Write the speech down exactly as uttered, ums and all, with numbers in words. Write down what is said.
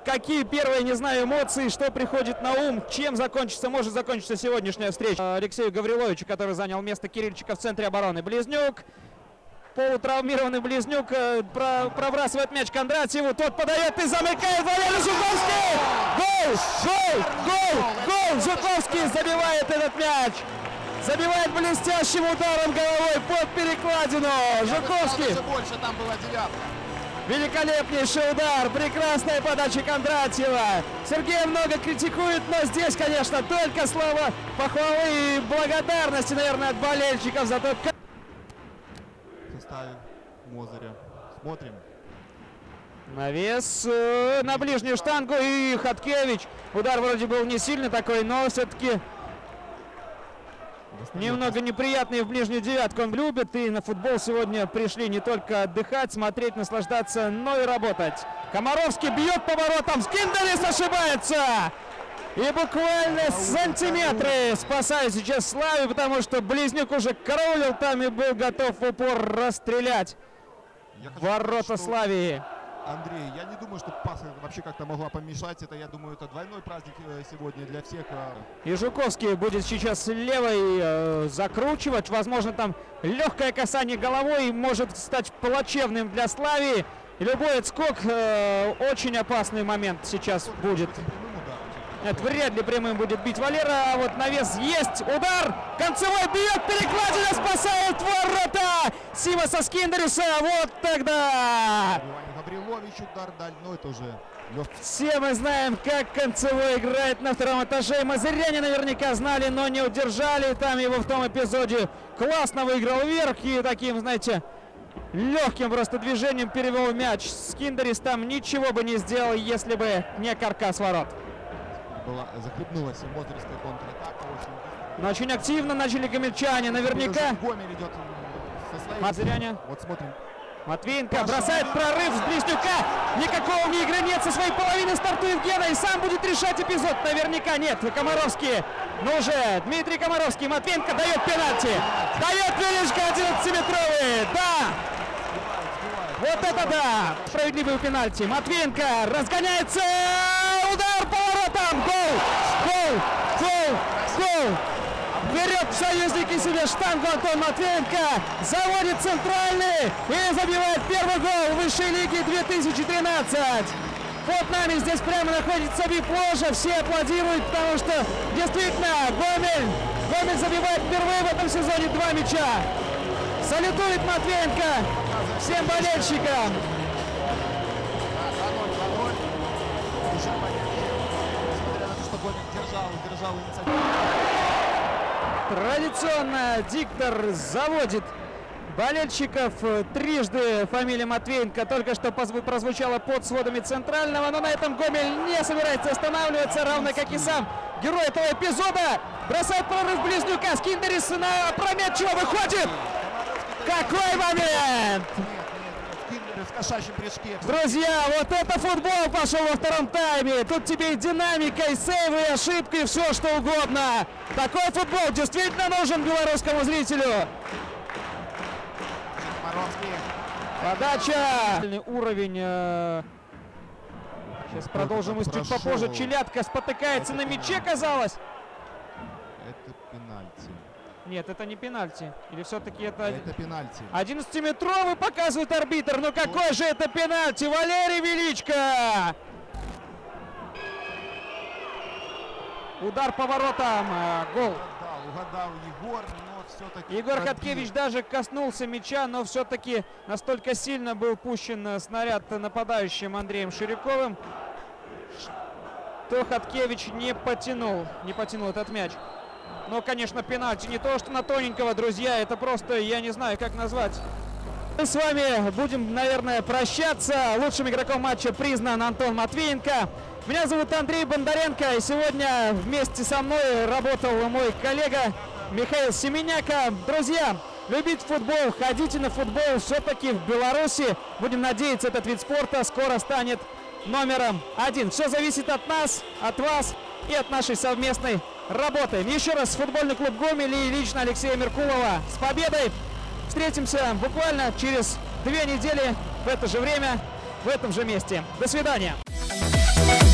какие первые, не знаю, эмоции, что приходит на ум, чем закончится, может закончиться сегодняшняя встреча Алексею Гавриловичу, который занял место Кирильчика в центре обороны. Близнюк, полутравмированный Близнюк, про, пробрасывает мяч Кондратьеву, тот подает и замыкает Валерий Жуковский! Гол! Гол! Гол! Гол! Жуковский забивает этот мяч! Забивает блестящим ударом головой под перекладину. Жуковский. Больше там была девятка. Великолепнейший удар. Прекрасная подача Кондратьева. Сергей много критикует, но здесь, конечно, только слова похвалы и благодарности, наверное, от болельщиков за то, как... Составим Мозыря. Смотрим. Навес э, на ближнюю штангу и Хаткевич. Удар вроде был не сильный такой, но все-таки... Немного неприятный в ближнюю девятку он любит, и на футбол сегодня пришли не только отдыхать, смотреть, наслаждаться, но и работать. Комаровский бьет по воротам, Скиндарис ошибается! И буквально сантиметры спасает сейчас Славию, потому что Близнюк уже караулил там и был готов в упор расстрелять ворота что... Славии. Андрей, я не думаю, что пас вообще как-то могла помешать. Это, я думаю, это двойной праздник сегодня для всех. И Жуковский будет сейчас левой э, закручивать. Возможно, там легкое касание головой может стать плачевным для Славии. И любой отскок э, очень опасный момент сейчас будет. Это вряд ли прямым будет бить Валера. А вот навес есть. Удар. Концевой бьет. Перекладина спасает ворота. Симаса Скиндариса. Вот тогда. Гаврилович удар даль. Но это уже легкий. Все мы знаем, как Концевой играет на втором этаже. Мазыряне наверняка знали, но не удержали. Там его в том эпизоде классно выиграл вверх. И таким, знаете, легким просто движением перевел мяч. Скиндарис там ничего бы не сделал, если бы не каркас ворот. Была, захлебнулась Мозырская контратака. Очень... Но очень активно начали гомельчане. Наверняка. Гомель идет со своей... Мазыряне. Вот смотрим. Матвеенко бросает прорыв с Близнюка. Никакого не игры нет. Со своей половины стартует Гена и сам будет решать эпизод. Наверняка нет. Комаровский. Ну уже Дмитрий Комаровский. Матвеенко дает пенальти. Дает Велишко одиннадцатиметровый. Да. Вот это да. Справедливый пенальти. Матвеенко разгоняется. Удар по воротам. Гол. Гол. Гол. Гол. Берет в союзники себе штангу Антон Матвеенко, заводит центральный и забивает первый гол высшей лиги две тысячи тринадцать. Под нами здесь прямо находится вип-ложа, все аплодируют, потому что действительно Гомель, Гомель забивает впервые в этом сезоне два мяча. Салютует Матвеенко всем болельщикам. Традиционно диктор заводит болельщиков. Трижды фамилия Матвеенко только что прозвучала под сводами центрального, но на этом Гомель не собирается останавливаться, равно как и сам герой этого эпизода. Бросает прорыв Близнюка, Скиндарис на опрометчиво выходит. Какой момент! В кошачьем прыжке. Друзья, вот это футбол пошел во втором тайме. Тут тебе и динамика, и сейвы, и ошибки, и все что угодно. Такой футбол действительно нужен белорусскому зрителю. Подача. Уровень. Сейчас продолжим чуть попозже. Челядка спотыкается на мяче, казалось. Это пенальти. Нет, это не пенальти. Или все-таки это... Это пенальти. одиннадцатиметровый показывает арбитр. Ну какой же это пенальти? Валерий Величко! Удар по воротам. Гол. Угадал, угадал Егор, но все-таки... Егор пробил. Хаткевич даже коснулся мяча, но все-таки настолько сильно был пущен снаряд нападающим Андреем Ширяковым, что Хаткевич не потянул, не потянул этот мяч. Но, конечно, пенальти не то, что на тоненького, друзья. Это просто, я не знаю, как назвать. Мы с вами будем, наверное, прощаться. Лучшим игроком матча признан Антон Матвеенко. Меня зовут Андрей Бондаренко. И сегодня вместе со мной работал мой коллега Михаил Семеняка. Друзья, любите футбол, ходите на футбол. Все-таки в Беларуси, будем надеяться, этот вид спорта скоро станет номером один. Все зависит от нас, от вас и от нашей совместной работаем. Еще раз футбольный клуб Гомель и лично Алексея Меркулова с победой. Встретимся буквально через две недели в это же время, в этом же месте. До свидания. Спасибо.